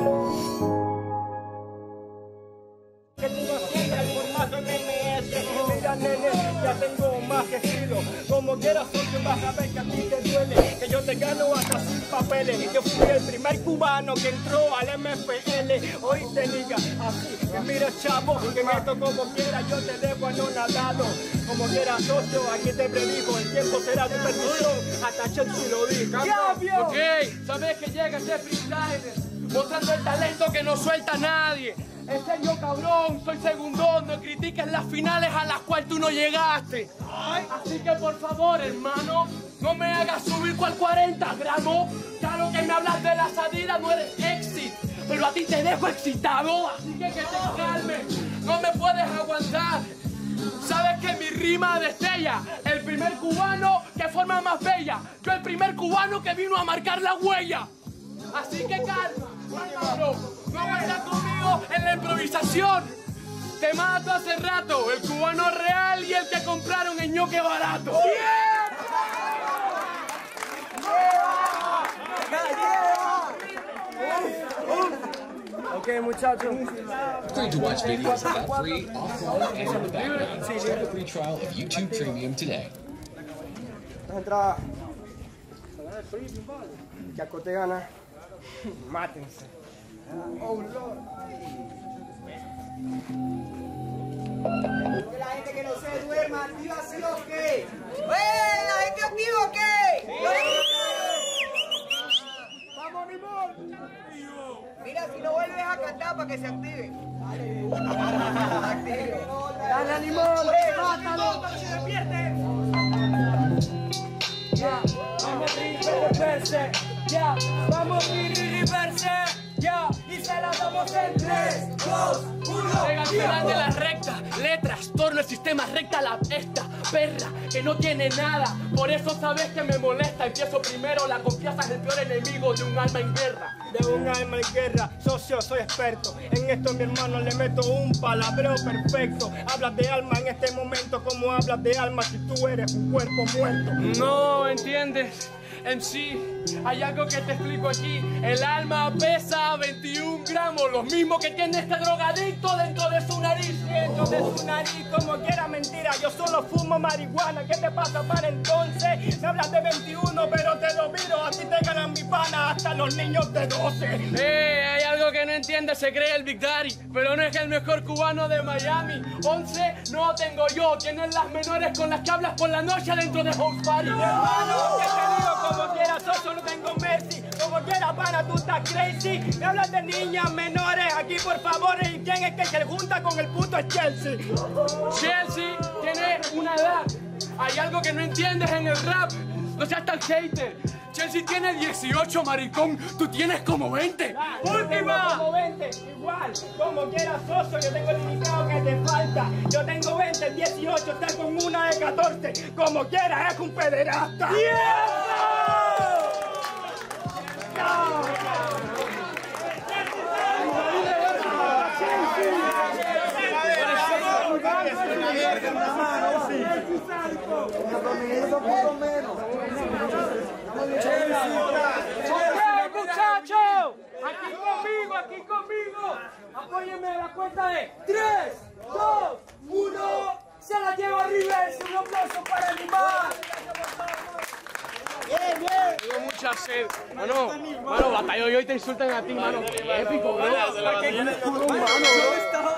Que tú no sientas el formato MMS. Mira, nene, ya tengo más que estilo. Como quieras, socio, vas a ver que a ti te duele. Que yo te gano hasta sin papeles. Yo fui el primer cubano que entró al MFL. Hoy te diga así, que mira, chavo, que en esto como quiera yo te dejo anonadado. Como quieras, socio, aquí te predijo, el tiempo será tu perdición. Hasta Chelsea lo dijo. Ok, sabes que llega ese freestyler mostrando el talento que no suelta nadie. En serio, cabrón, soy segundón, no critiques las finales a las cuales tú no llegaste. Así que por favor, hermano, no me hagas subir cual 40 gramos. Claro que me hablas de la salida, no eres exit, pero a ti te dejo excitado, así que te calmes, no me puedes aguantar. Sabes que mi rima destella, el primer cubano que forma más bella, yo el primer cubano que vino a marcar la huella. Así que calma, bro, no aguantas conmigo en la improvisación. Te mato hace rato, el cubano real y el que compraron en ñoque barato. Ok, muchachos. Free to watch videos of that free, offline, and in the background. Start a free trial of YouTube Premium today. Las entradas. Que acote gana. Mátense. Oh, Lord. La gente que no se duerma, activa sí o qué. La gente activa o qué. Vamos, Nimón. Mira, si no vuelves a cantar para que se active. Dale, Nimón. Mátalo. Para que se despierte. Ya, vamos a reverse. Ya, vamos a reverse. Ya, y se la damos en 3, 2, 1. Llega al final de la recta, letras, torno el sistema recta la esta perra que no tiene nada. Por eso sabes que me molesta. Empiezo primero, la confianza es el peor enemigo de un alma en guerra. De un alma en guerra, socio, soy experto. En esto, mi hermano, le meto un palabreo perfecto. Hablas de alma en este momento, como hablas de alma si tú eres un cuerpo muerto. No entiendes, MC, hay algo que te explico aquí. El alma pesa 21 gramos, lo mismo que tiene este drogadicto dentro de su nariz. Dentro de su nariz, como quiera, mentira, yo solo fumo marihuana. ¿Qué te pasa para entonces? Me hablas de 21, pero te lo miro, a ti te ganan mi pana, hasta los niños de 12. Hay algo que no entiende, se cree el Big Daddy, pero no es el mejor cubano de Miami. 11 no tengo yo, tienen las menores con las que hablas por la noche dentro de House Party. Hermano, ¿qué te digo? Como quiera, socio, no tengo mercy. Como quiera, pana, tú estás crazy. Me hablas de niñas menores aquí, por favor. ¿Y quién es que se junta con el puto Chelsea? Chelsea tiene una edad. Hay algo que no entiendes en el rap. No seas tan hater. Chelsea tiene 18, maricón. Tú tienes como 20. ¡Última! Como 20, igual. Como quiera, socio, yo tengo el limitado que te falta. Yo tengo 20, 18, estás con una de 14. Como quiera, es un pederasta. ¡Muchachos! Aquí conmigo. Apóyenme a la cuenta de 3, 2, 1. Se la lleva Rivers. Un aplauso para el animal. Bien, bien. Tengo mucha sed. Mano, batalló y hoy te insultan a ti, mano. Qué épico, bro. Mano,